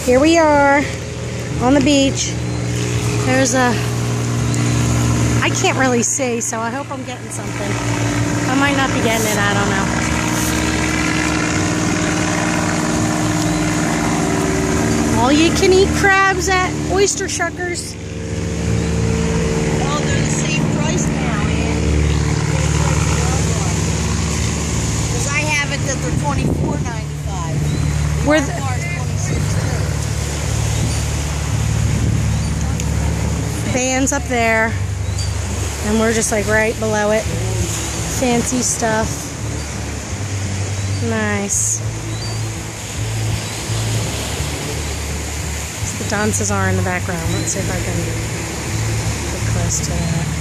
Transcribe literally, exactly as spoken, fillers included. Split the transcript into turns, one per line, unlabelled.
Here we are on the beach. There's a, I can't really see, so I hope I'm getting something. I might not be getting it, I don't know. All you can eat crabs at Oyster Shuckers.
Oh, they're the same price now, man. Because I have it that they're twenty-four ninety-five.
We're the, Van's up there, and we're just like right below it. Fancy stuff. Nice. The dances are in the background. Let's see if I can get close to that.